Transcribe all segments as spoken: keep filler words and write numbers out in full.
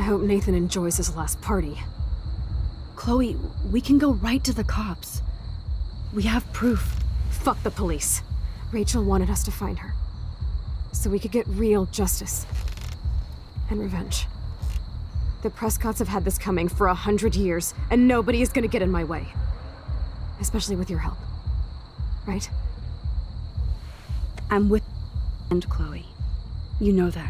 hope Nathan enjoys his last party. Chloe, we can go right to the cops. We have proof. Fuck the police. Rachel wanted us to find her. So we could get real justice. And revenge. The Prescotts have had this coming for a hundred years, and nobody is gonna get in my way. Especially with your help. Right? I'm with and Chloe. You know that.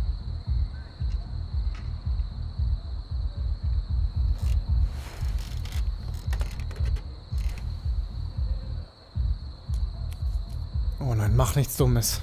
Oh nein, mach nichts Dummes.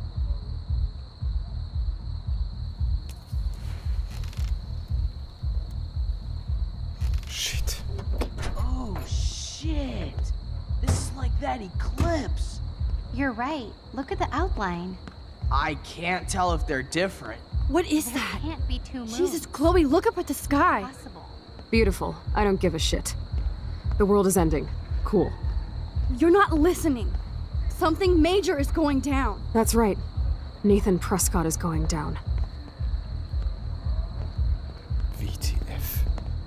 Shit. Oh shit! This is like that eclipse. You're right. Look at the outline. I can't tell if they're different. What is There that? can't be two moons. Jesus, Chloe, look up at the sky. Possible. Beautiful. I don't give a shit. The world is ending. Cool. You're not listening. Something major is going down. That's right. Nathan Prescott is going down. W T F.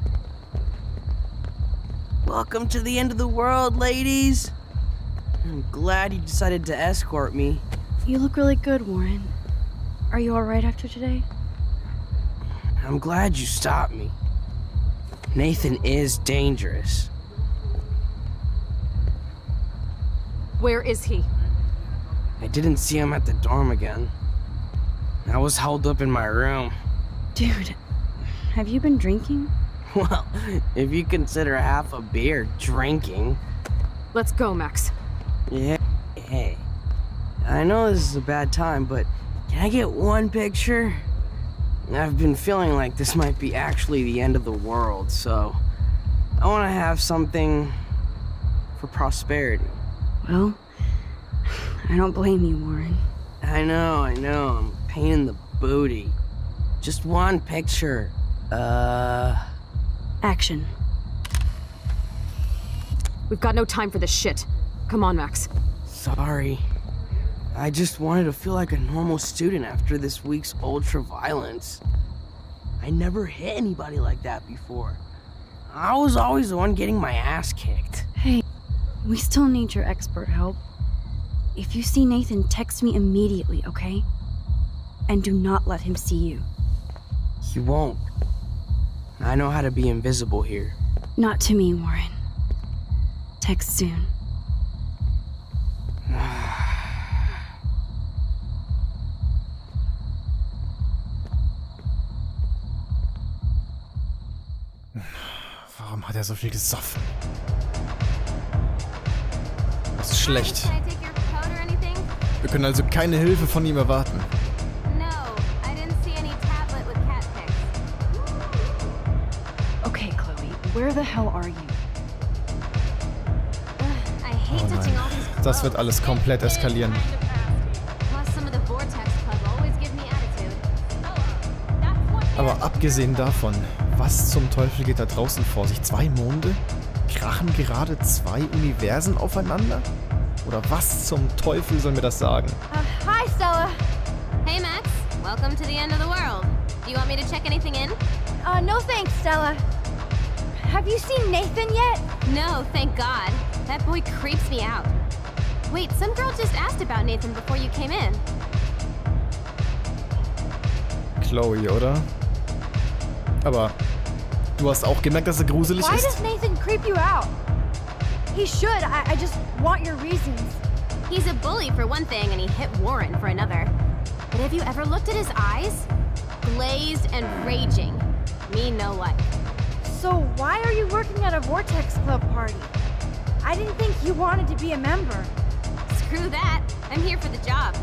Welcome to the end of the world, ladies. I'm glad you decided to escort me. You look really good, Warren. Are you alright after today? I'm glad you stopped me. Nathan is dangerous. Where is he? I didn't see him at the dorm again. I was held up in my room. Dude, have you been drinking? Well, if you consider half a beer drinking. Let's go, Max. Yeah, hey. I know this is a bad time, but can I get one picture? I've been feeling like this might be actually the end of the world, so I want to have something for prosperity. Well, I don't blame you, Warren. I know, I know, I'm a pain in the booty. Just one picture. Uh... Action. We've got no time for this shit. Come on, Max. Sorry. I just wanted to feel like a normal student after this week's ultra-violence. I never hit anybody like that before. I was always the one getting my ass kicked. Hey, we still need your expert help. If you see Nathan, text me immediately, okay? And do not let him see you. He won't. I know how to be invisible here. Not to me, Warren. Text soon. Warum hat er so viel gesoffen? Das ist schlecht. Can I take your code or anything? Wir können also keine Hilfe von ihm erwarten. No, I didn't see any tablet with cat pics. Okay, Chloe, where the hell are you? Ugh, I hate Oh touching nein. all these Das wird alles komplett eskalieren. Plus some of the Vortex Club always give me attitude. Aber abgesehen davon, was zum Teufel geht da draußen vor sich? Zwei Monde? Krachen gerade zwei Universen aufeinander? Oder was zum Teufel soll mir das sagen? Uh, hi, Stella. Hey Max, welcome to the end of the world. Do you want me to check anything in? Uh, no thanks, Stella. Have you seen Nathan yet? No, thank God. That boy creeps me out. Wait, some girl just asked about Nathan before you came in. Chloe, oder? Aber du hast auch gemerkt, dass er gruselig Why ist? does Nathan creep you out? He should. I, I just want your reasons. He's a bully for one thing, and he hit Warren for another. But have you ever looked at his eyes? Glazed and raging. Me no like. So why are you working at a Vortex Club party? I didn't think you wanted to be a member. Screw that. I'm here for the job.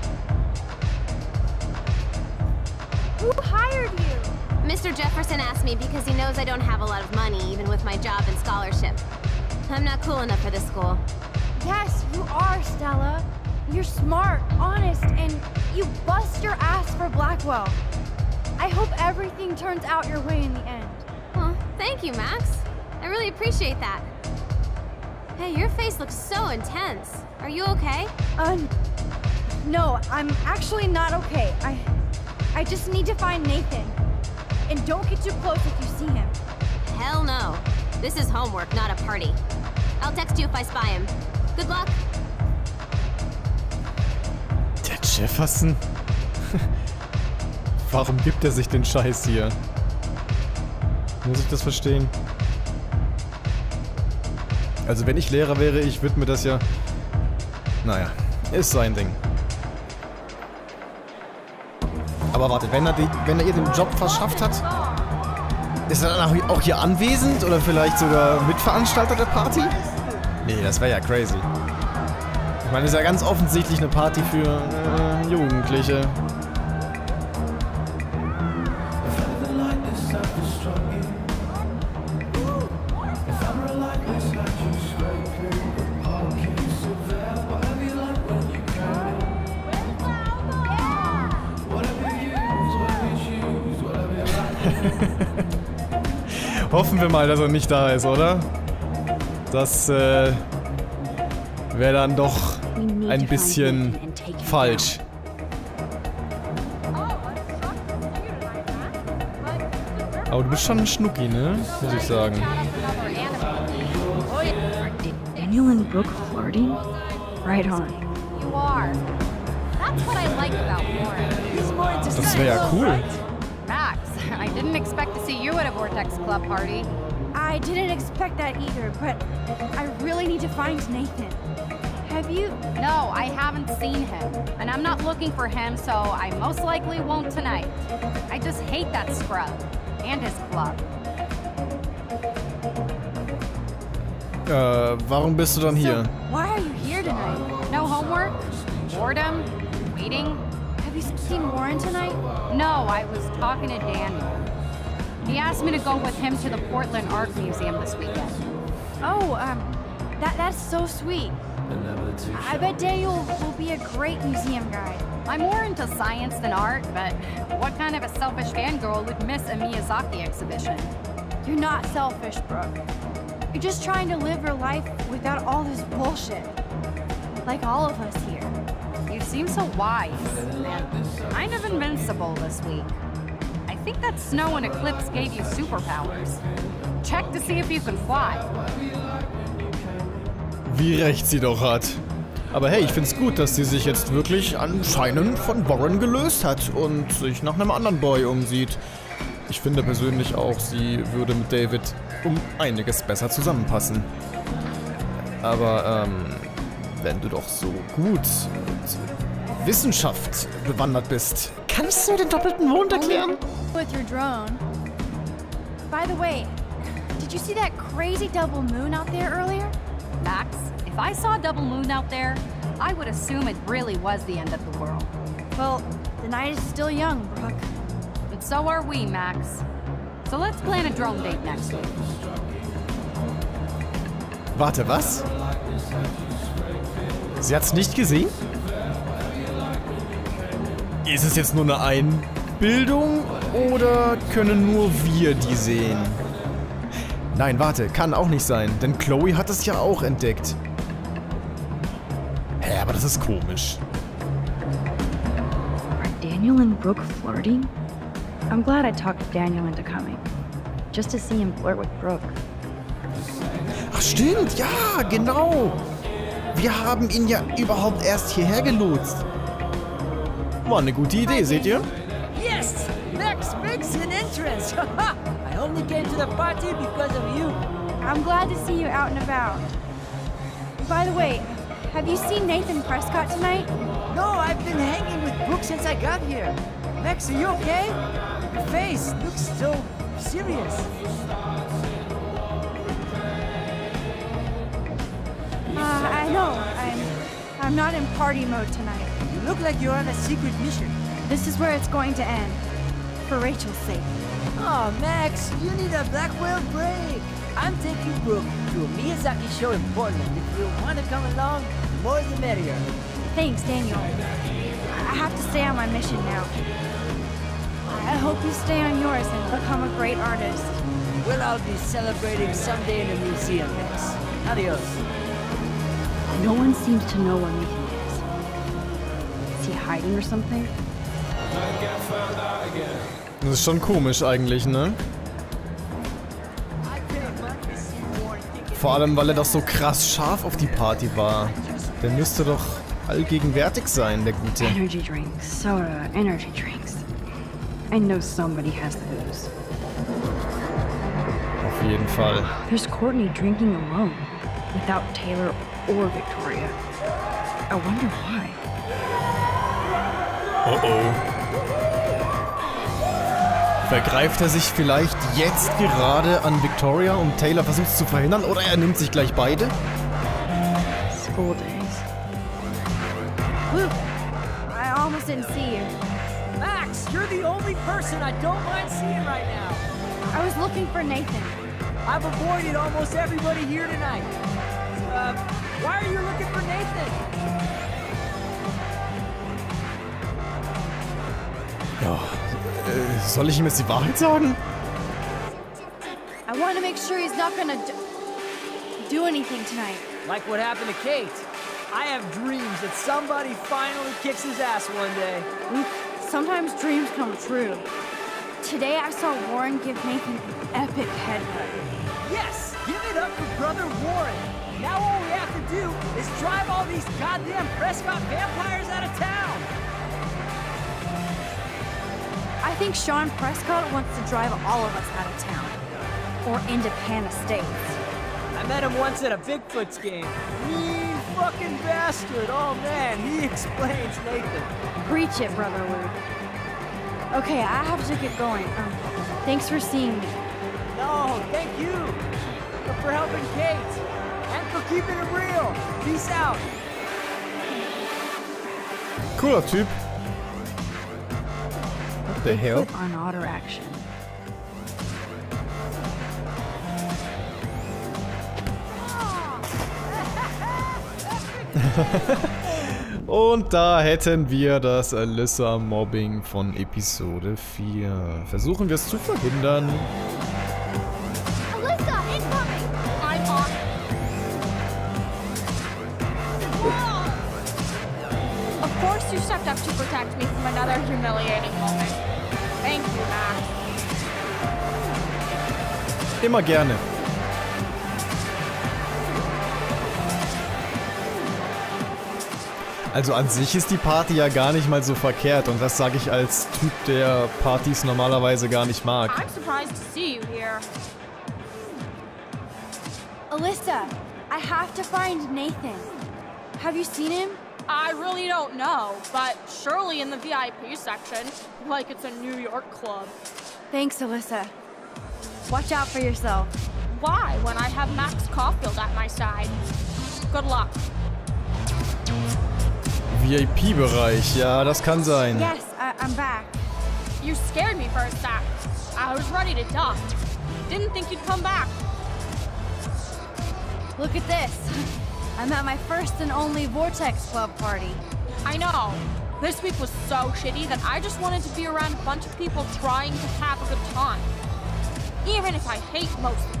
Who hired you? Mister Jefferson asked me because he knows I don't have a lot of money, even with my job and scholarship. I'm not cool enough for this school. Yes, you are, Stella. You're smart, honest, and you bust your ass for Blackwell. I hope everything turns out your way in the end. Well, thank you, Max. I really appreciate that. Hey, your face looks so intense. Are you okay? Uh, no, I'm actually not okay. I, I just need to find Nathan. And don't get too close if you see him. Hell no. This is homework, not a party. I'll text you if I spy him. Good luck. Der Jefferson? Warum gibt er sich den Scheiß hier? Muss ich das verstehen? Also wenn ich Lehrer wäre, ich würde mir das ja... Naja, ist sein Ding. Aber warte, wenn er, die, wenn er ihr den Job verschafft hat, ist er dann auch hier anwesend oder vielleicht sogar Mitveranstalter der Party? Nee, das wäre ja crazy. Ich meine, das ist ja ganz offensichtlich eine Party für äh, Jugendliche. Hoffen wir mal, dass er nicht da ist, oder? Das äh, wäre dann doch ein bisschen falsch. Aber du bist schon ein Schnucki, ne? Muss ich sagen. Daniel and Brooke flirting? Right on. You are. That's what I like about Warren. Das wäre ja cool. Max, I didn't expect to see you at a Vortex Club party. I didn't expect that either, but I really need to find Nathan. Have you? No, I haven't seen him. And I'm not looking for him, so I most likely won't tonight. I just hate that scrub. And his club. Äh, warum bist du dann hier? So, why are you here tonight? No homework? Boredom? Waiting? Have you seen Warren tonight? No, I was talking to Daniel. He asked me to go with him to the Portland Art Museum this weekend. Oh, um, that that's so sweet. I bet Daniel will be a great museum guide. I'm more into science than art, but what kind of a selfish fangirl would miss a Miyazaki exhibition? You're not selfish, Brooke. You're just trying to live your life without all this bullshit. Like all of us here. You seem so wise and kind of invincible this week. I think that snow and eclipse gave you superpowers. Check to see if you can fly. Wie recht sie doch hat. Aber hey, ich find's gut, dass sie sich jetzt wirklich anscheinend von Warren gelöst hat und sich nach einem anderen Boy umsieht. Ich finde persönlich auch, sie würde mit David um einiges besser zusammenpassen. Aber, ähm, wenn du doch so gut mit Wissenschaft bewandert bist, kannst du den doppelten Mond erklären? With your drone. By the way, did you see that crazy double moon out there earlier? Max, if I saw a double moon out there, I would assume it really was the end of the world. Well, the night is still young, Brooke. And so are we, Max. So let's plan a drone date next week. Warte, was? Sie hat's nicht gesehen? Ist es jetzt nur eine Einbildung oder können nur wir die sehen? Nein, warte, kann auch nicht sein, denn Chloe hat es ja auch entdeckt. Hä, aber das ist komisch. Are Daniel and Brooke flirting? I'm glad I talked Daniel into coming. Just to see him flirt with Brooke. Ach stimmt, ja, genau. Wir haben ihn ja überhaupt erst hierher gelotst. War eine gute Idee, seht ihr? Yes! Max makes an entrance! I only came to the party because of you. I'm glad to see you out and about. By the way, have you seen Nathan Prescott tonight? No, I've been hanging with Brooke since I got here. Max, are you okay? Your face looks so serious. Uh, I know. I'm, I'm not in party mode tonight. You look like you're on a secret mission. This is where it's going to end. For Rachel's sake. Oh, Max, you need a Blackwell break. I'm taking Brooke to a Miyazaki show in Portland. If you want to come along, the more the merrier. Thanks, Daniel. I have to stay on my mission now. I hope you stay on yours and become a great artist. We'll all be celebrating someday in a museum, Max. Adios. No one seems to know where Nathan is. Is he hiding or something? Das ist schon komisch eigentlich, ne? Vor allem, weil er doch so krass scharf auf die Party war. Der müsste doch allgegenwärtig sein, der Gute. Energy drinks, soda, energy drinks. I know somebody has those. Auf jeden Fall. There's Courtney drinking alone, without Taylor or Victoria. I wonder why. Oh oh. Vergreift er sich vielleicht jetzt gerade an Victoria und Taylor versucht es zu verhindern? Oder er nimmt sich gleich beide? School days. Luke, I almost didn't see you. Max, you're the only person I don't mind seeing right now. I was looking for Nathan. I've avoided almost everybody here tonight. Uh, why are you looking for Nathan? Ja, äh, soll ich ihm jetzt die Wahrheit sagen? I want to make sure he's not gonna do, do anything tonight. Like what happened to Kate. I have dreams that somebody finally kicks his ass one day. Luke, sometimes dreams come true. Today I saw Warren give Nathan an epic headbutt. Yes, give it up for Brother Warren. Now all we have to do is drive all these goddamn Prescott vampires out of town. I think Sean Prescott wants to drive all of us out of town. Or into Pana States. I met him once at a Bigfoot's game. Mean fucking bastard. Oh man, he explains Nathan. Preach it, Brother Luke. Okay, I have to get going. Um, thanks for seeing me. No, thank you. But for helping Kate. And for keeping it real. Peace out. Cooler Typ. What the hell? Put on auto action. Und da hätten wir das Alyssa-Mobbing von Episode vier. Versuchen wir es zu verhindern. Alyssa, incoming! I'm on. Whoa! Of course you stepped up to protect me from another humiliating moment. Thank you, Max. Immer gerne. Also an sich ist die Party ja gar nicht mal so verkehrt und das sage ich als Typ, der Partys normalerweise gar nicht mag. I'm surprised to see you here. Alyssa, I have to find Nathan. Have you seen him? I really don't know, but surely in the V I P section, like it's a New York club. Thanks, Alyssa. Watch out for yourself. Why, when I have Max Caulfield at my side? Good luck. V I P-Bereich, ja, das kann sein. Yes, I I'm back. You scared me for a sec. I was ready to duck. Didn't think you'd come back. Look at this. I'm at my first and only Vortex Club party. I know. This week was so shitty that I just wanted to be around a bunch of people trying to have a good time. Even if I hate most of them.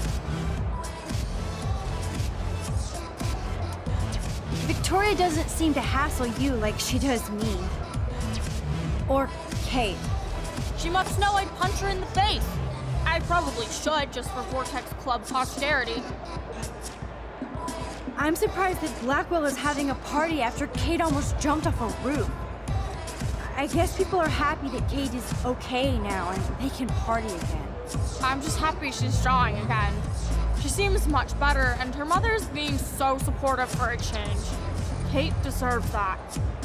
Victoria doesn't seem to hassle you like she does me. Or Kate. She must know I'd punch her in the face. I probably should, just for Vortex Club posterity. I'm surprised that Blackwell is having a party after Kate almost jumped off a roof. I guess people are happy that Kate is okay now and they can party again. I'm just happy she's drawing again. She seems much better, and her mother's being so supportive for a change. Kate deserves that.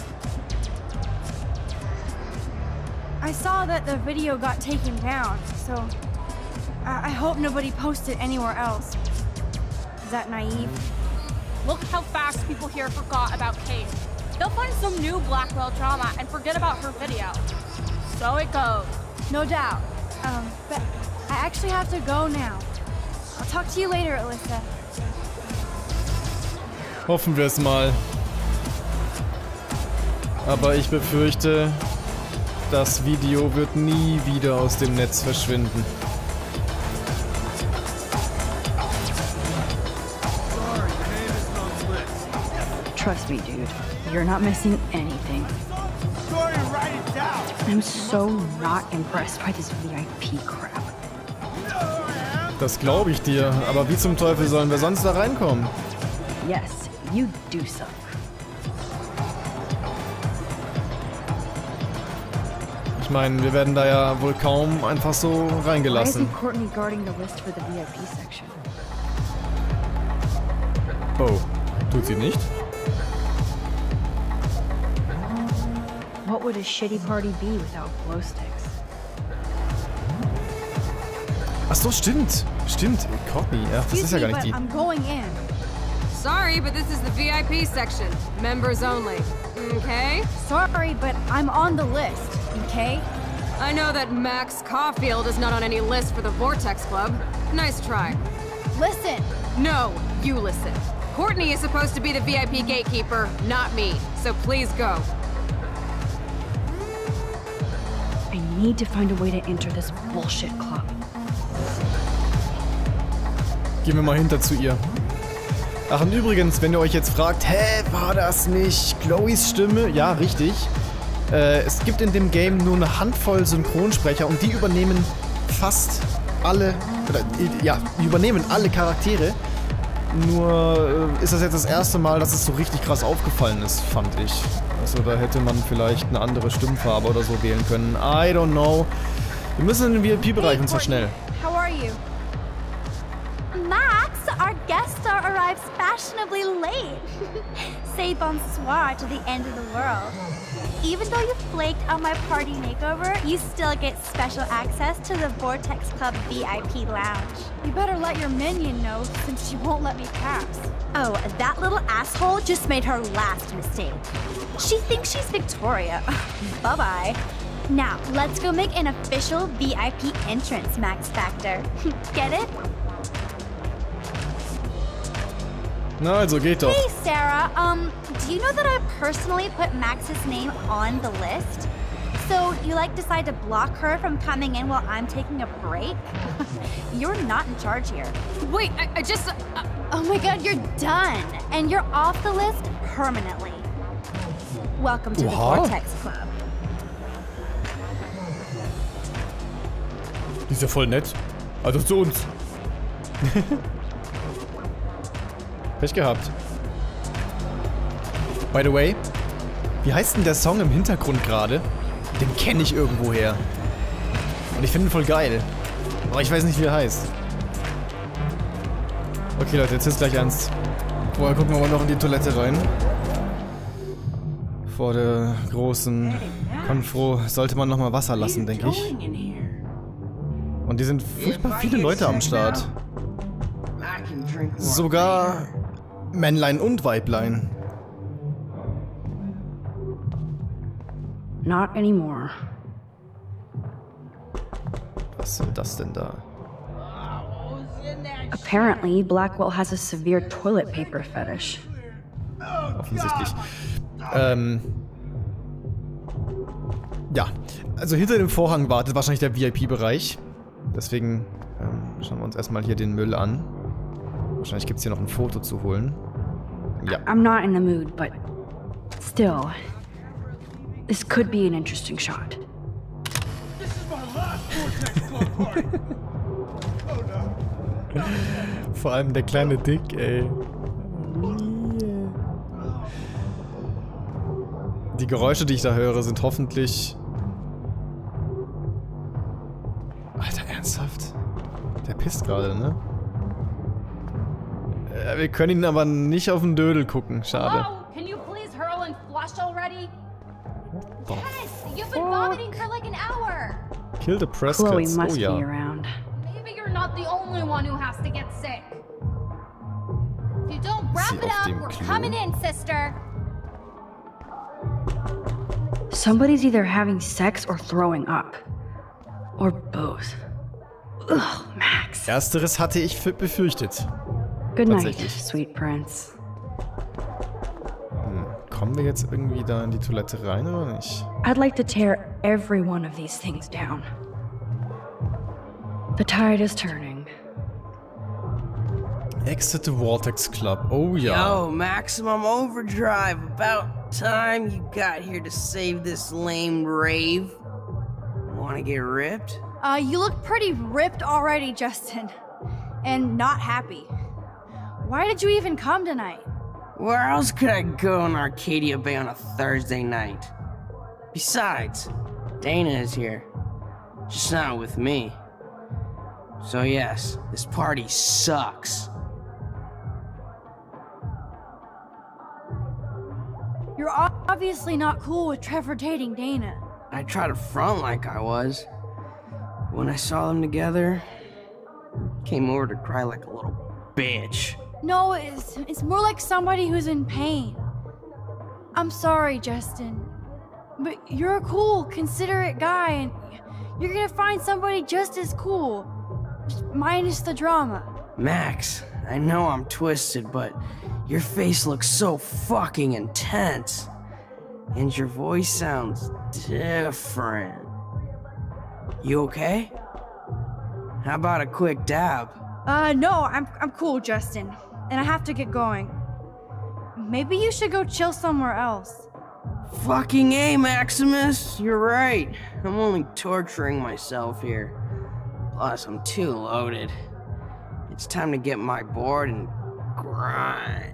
I saw that the video got taken down, so I, I hope nobody posted anywhere else. Is that naive? Look how fast people here forgot about Kate. They'll find some new Blackwell drama and forget about her video. So it goes. No doubt. Um, but I actually have to go now. I'll talk to you later, Alyssa. Hoffen wir es mal. Aber ich befürchte, das Video wird nie wieder aus dem Netz verschwinden. Trust me, dude. You're not missing anything. I'm so not impressed by this V I P crap. Das glaube ich dir. Aber wie zum Teufel sollen wir sonst da reinkommen? Yes, you do suck. Ich meine, wir werden da ja wohl kaum einfach so Why reingelassen. isn't Courtney guarding the list for the V I P section? Oh, tut sie nicht? What would a shitty party be without glow sticks? Ach so, stimmt. Stimmt. Courtney, ja, das ist ja gar nicht die. I'm going in. Sorry, but this is the V I P section. Members only. Okay? Sorry, but I'm on the list, okay? I know that Max Caulfield is not on any list for the Vortex Club. Nice try. Listen, No, you listen. Courtney is supposed to be the V I P gatekeeper, not me. So please go. I need to find a way to enter this bullshit club. Gehen wir mal hinter zu ihr. Ach, und übrigens, wenn ihr euch jetzt fragt, hä, war das nicht Chloes Stimme? Ja, richtig. Äh, es gibt in dem Game nur eine Handvoll Synchronsprecher und die übernehmen fast alle, oder, ja, die übernehmen alle Charaktere. Nur äh, ist das jetzt das erste Mal, dass es so richtig krass aufgefallen ist, fand ich. Also da hätte man vielleicht eine andere Stimmfarbe oder so wählen können. I don't know. Wir müssen in den V I P-Bereich und zwar schnell. how are you? Max, our guest star arrives fashionably late. Say bonsoir to the end of the world. Even though you flaked on my party makeover, you still get special access to the Vortex Club V I P lounge. You better let your minion know since she won't let me pass. Oh, that little asshole just made her last mistake. She thinks she's Victoria. Bye-bye. Now, let's go make an official V I P entrance, Max Factor. Get it? Na, also geht doch. Hey, Sarah, um, do you know that I personally put Max's name on the list? So you like decide to block her from coming in while I'm taking a break? You're not in charge here. Wait, I, I just... Uh, Oh my god, you're done! And you're off the list permanently. Welcome to Oha. the Vortex Club. Die ist ja voll nett. Also zu uns. Pech gehabt. By the way, wie heißt denn der Song im Hintergrund gerade? Den kenne ich irgendwoher. Und ich finde ihn voll geil. Aber ich weiß nicht, wie er heißt. Okay, Leute, jetzt ist gleich ernst. Vorher gucken wir mal noch in die Toilette rein. Vor der großen Konfro sollte man noch mal Wasser lassen, denke ich. Und die sind furchtbar viele Leute am Start. Sogar Männlein und Weiblein. Not anymore. Was soll das denn da? Apparently, Blackwell has a severe toilet paper fetish. Offensichtlich. Ähm. Ja, also hinter dem Vorhang wartet wahrscheinlich der V I P-Bereich. Deswegen ähm, schauen wir uns erstmal hier den Müll an. Wahrscheinlich gibt es hier noch ein Foto zu holen. Ja. I'm not in the mood, but still, this could be an interesting shot. Vor allem der kleine Dick, ey. Die Geräusche, die ich da höre, sind hoffentlich... Alter, ernsthaft? Der pisst gerade, ne? Äh, wir können ihn aber nicht auf den Dödel gucken, schade. Hello? Can you please hurl and flush already? Boah. You've been vomiting for like an hour. Kill the Chloe Prescotts, must oh ja. be around. Maybe you're not the only one who has to get sick. If you don't wrap Sie it auf up, dem we're Klo? coming in, sister. Somebody's either having sex or throwing up. Or both. Ugh, Max. Ersteres hatte ich f- befürchtet. Good night, Tatsächlich. sweet prince. Hm. Kommen wir jetzt irgendwie da in die Toilette rein oder nicht? I'd like to tear every one of these things down. The tide is turning. Exit the Vortex Club. Oh ja. Yo, maximum overdrive. About time you got here to save this lame rave? Wanna get ripped? Uh, you look pretty ripped already, Justin. And not happy. Why did you even come tonight? Where else could I go in Arcadia Bay on a Thursday night? Besides, Dana is here. Just not with me. So yes, this party sucks. You're obviously not cool with Trevor dating Dana. I tried to front like I was. When I saw them together, came over to cry like a little bitch. No, it's, it's more like somebody who's in pain. I'm sorry, Justin. But you're a cool, considerate guy, and you're gonna find somebody just as cool. Just minus the drama. Max, I know I'm twisted, but your face looks so fucking intense. And your voice sounds different. You okay? How about a quick dab? Uh, no, I'm, I'm cool, Justin. And I have to get going. Maybe you should go chill somewhere else. Fucking A, Maximus! You're right. I'm only torturing myself here. Plus, I'm too loaded. It's time to get my board and grind.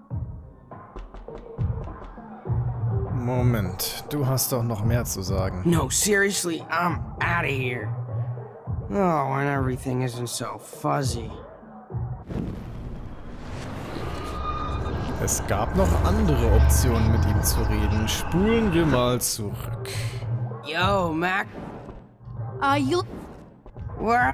Moment, du hast doch noch mehr zu sagen. No, seriously, I'm out of here. Oh, and everything isn't so fuzzy. Es gab noch andere Optionen, mit ihm zu reden. Spulen wir mal zurück. Yo, Mac. Uh, you... Where?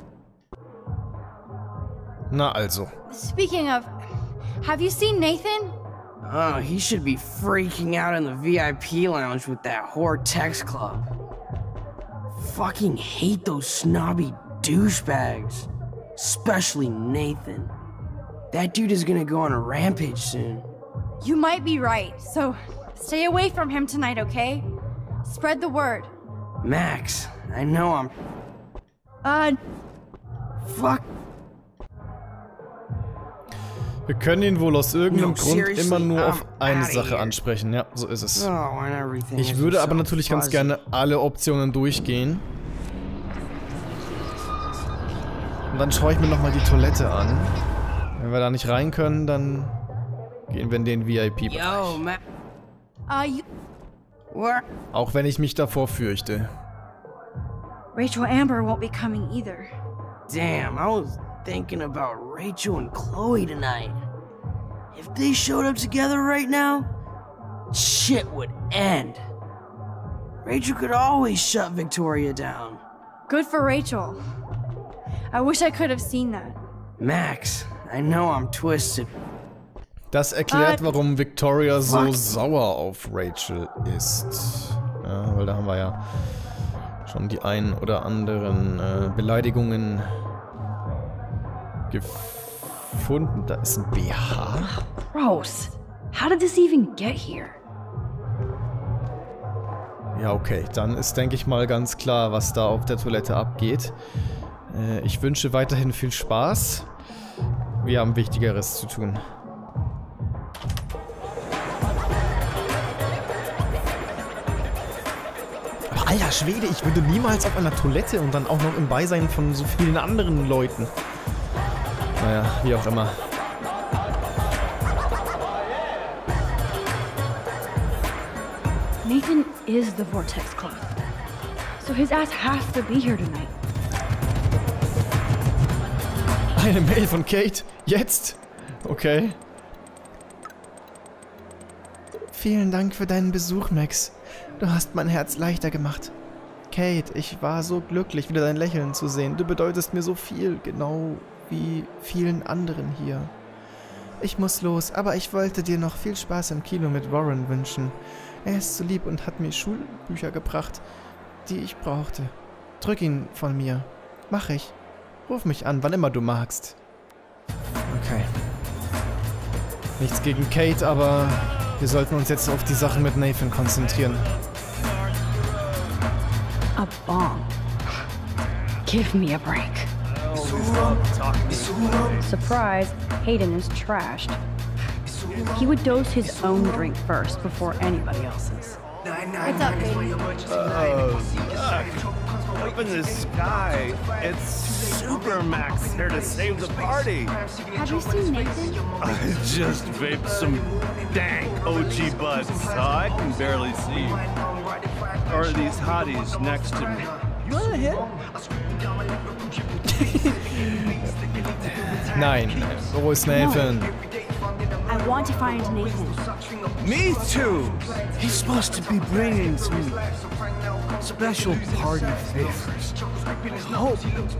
Na also. Speaking of, have you seen Nathan? Oh, he should be freaking out in the V I P lounge with that whore Tex Club. Fucking hate those snobby douchebags. Especially Nathan. That dude is gonna go on a rampage soon. You might be right, so stay away from him tonight, okay? Spread the word. Max, I know I'm... Uh... Fuck. Wir können ihn wohl aus irgendeinem No, Grund immer nur auf I'm eine outta Sache here. ansprechen. Ja, so ist es. Oh, and everything Ich isn't würde so aber natürlich ganz fuzzy. gerne alle Optionen durchgehen. Und dann schaue ich mir nochmal die Toilette an. Wenn wir da nicht rein können, dann gehen wir in den V I P-Bereich. Yo, Max. Uh, you... Where? Auch wenn ich mich davor fürchte. Rachel Amber won't be coming either. Damn, I was thinking about Rachel and Chloe tonight. If they showed up together right now, shit would end. Rachel could always shut Victoria down. Good for Rachel. I wish I could have seen that. Max, I know I'm twisted. Das erklärt, warum Victoria so Fuck. sauer auf Rachel ist. Ja, weil da haben wir ja schon die ein oder anderen äh, Beleidigungen gefunden. Da ist ein B H. Gross. How did this even get here? Ja, okay. Dann ist, denke ich mal, ganz klar, was da auf der Toilette abgeht. Äh, ich wünsche weiterhin viel Spaß. Wir haben Wichtigeres zu tun. Aber alter Schwede, ich würde niemals auf einer Toilette und dann auch noch im Beisein von so vielen anderen Leuten. Naja, wie auch immer. Nathan is the Vortex Club. So his ass has to be here tonight. Eine Mail von Kate? Jetzt? Okay. Vielen Dank für deinen Besuch, Max. Du hast mein Herz leichter gemacht. Kate, ich war so glücklich, wieder dein Lächeln zu sehen. Du bedeutest mir so viel, genau wie vielen anderen hier. Ich muss los, aber ich wollte dir noch viel Spaß im Kino mit Warren wünschen. Er ist so lieb und hat mir Schulbücher gebracht, die ich brauchte. Drück ihn von mir. Mach ich. Ruf mich an, wann immer du magst. Okay. Nichts gegen Kate, aber wir sollten uns jetzt auf die Sache mit Nathan konzentrieren. A bomb. Give me a break. Surprise, Hayden is trashed. He would dose his own drink first before anybody else's. What's up, baby? Oh, look. Up in the sky, it's Super Max here to save the party. Have you seen Nathan? I just vaped some dank O G buds, so I can barely see. Or are these hotties next to me? You want a hit? Nein, wo ist Nathan? I want to find Nathan. Me too! He's supposed to be bringing some special party favors. I hope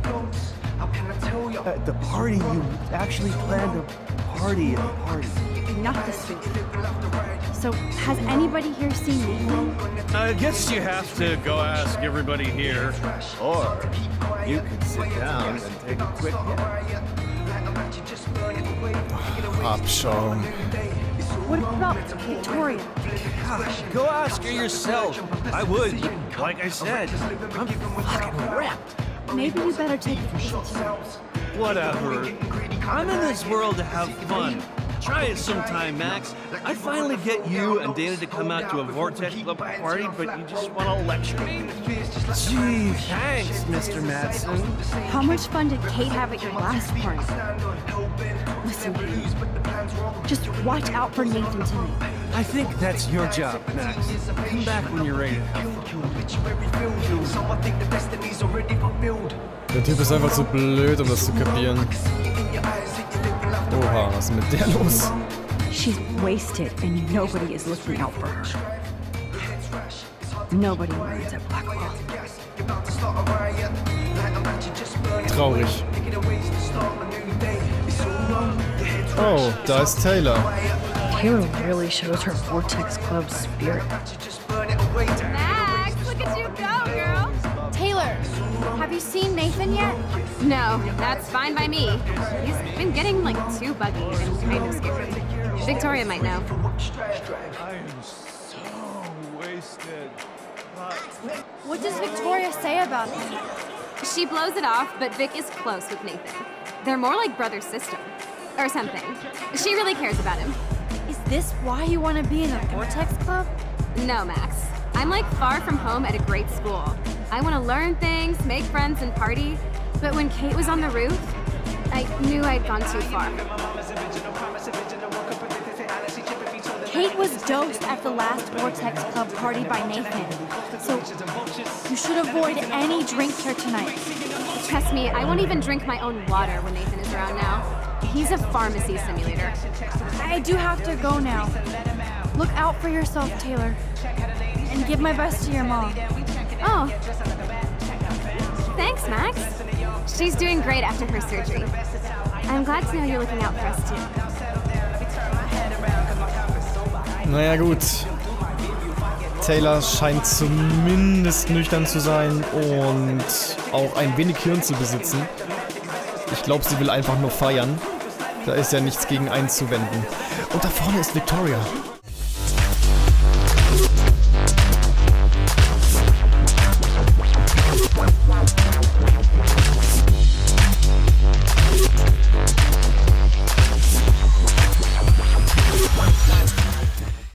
at the party you actually plan to party at the party. Not this week. So, has anybody here seen Nathan? I guess you have to go ask everybody here, or you can sit down and take a quick hit. Abschaum. What about Victoria? Gosh, go ask her yourself. I would, but like I said, I'm fucking wrecked. Maybe you better take it easy tonight. Whatever. I'm in this world to have fun. Try it sometime, Max. I finally get you and Dana to come out to a Vortex Club party, but you just want to lecture me? Gee, thanks, Mister Madsen. How much fun did Kate have at your last party? Listen, just watch out for Nathan tonight. I think that's your job, Max. Come back when you're ready to have fun. Der Typ ist einfach zu blöd, um das zu kapieren. Oha, was ist mit der los? She's wasted and nobody is looking out for her. Nobody learns at Blackwell. Traurig. Oh, da ist Taylor. Taylor really shows her Vortex Club spirit. Max, look at you go, girl. Taylor, have you seen Nathan yet? No, that's fine by me. He's been getting like too buggy and kind of scary. Victoria might know. I am so wasted. What does Victoria say about him? She blows it off, but Vic is close with Nathan. They're more like brother-sister. Or something. She really cares about him. Is this why you want to be in the Vortex Club? No, Max. I'm like far from home at a great school. I want to learn things, make friends, and party. But when Kate was on the roof, I knew I'd gone too far. Kate was dosed at the last Vortex Club party by Nathan. So, you should avoid any drink here tonight. Trust me, I won't even drink my own water when Nathan is around now. He's a pharmacy simulator. I do have to go now. Look out for yourself, Taylor. And give my best to your mom. Oh. Thanks, Max. She's doing great after her surgery. I'm glad to know you're looking out for us too. Naja gut. Taylor scheint zumindest nüchtern zu sein und auch ein wenig Hirn zu besitzen. Ich glaube, sie will einfach nur feiern. Da ist ja nichts gegen einzuwenden. Und da vorne ist Victoria.